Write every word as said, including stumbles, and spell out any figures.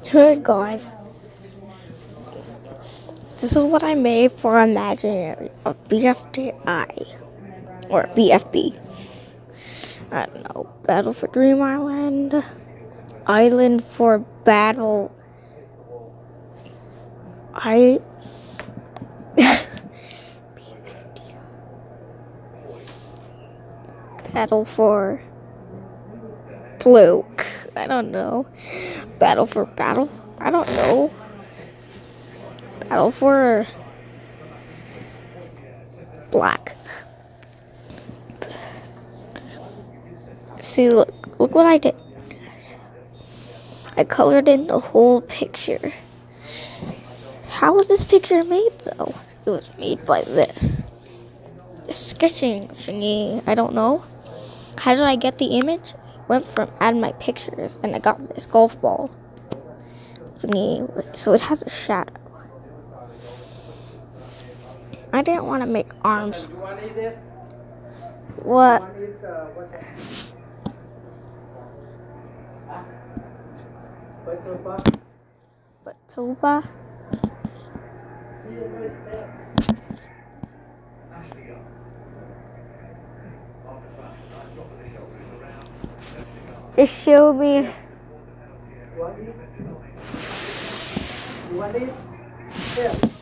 Hey guys, this is what I made for imaginary of B F D I or B F B. I don't know. Battle for Dream Island, Island for Battle. I. Battle for Blue. I don't know. Battle for Battle. I don't know. Battle for Black. See, look, look what I did. I colored in the whole picture. How was this picture made, though? It was made by this. The sketching thingy. I don't know. How did I get the image? I went from add my pictures, and I got this golf ball thingy. So it has a shadow. I didn't want to make arms. What? But Toba? Just show me. What is? What is?